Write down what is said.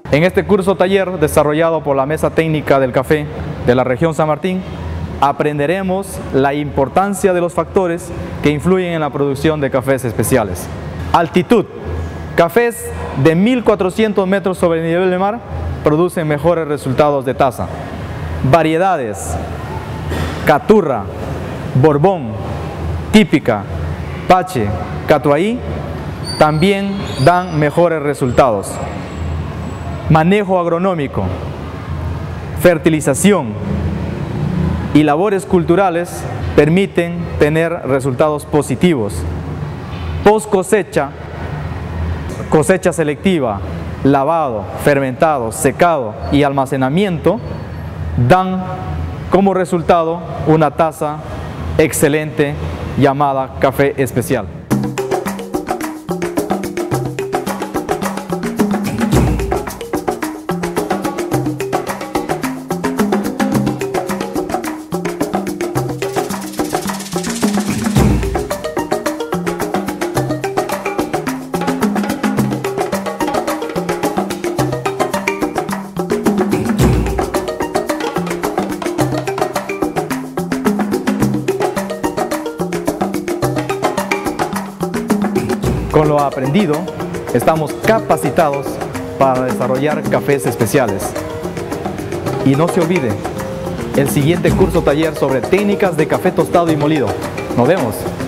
En este curso taller desarrollado por la Mesa Técnica del Café de la región San Martín, aprenderemos la importancia de los factores que influyen en la producción de cafés especiales. Altitud. Cafés de 1400 metros sobre el nivel del mar producen mejores resultados de taza. Variedades. Caturra, Borbón, Típica, Pache, Catuaí también dan mejores resultados. Manejo agronómico, fertilización y labores culturales permiten tener resultados positivos. Post cosecha, cosecha selectiva, lavado, fermentado, secado y almacenamiento dan como resultado una taza excelente llamada café especial. Con lo aprendido, estamos capacitados para desarrollar cafés especiales. Y no se olvide, el siguiente curso taller sobre técnicas de café tostado y molido. Nos vemos.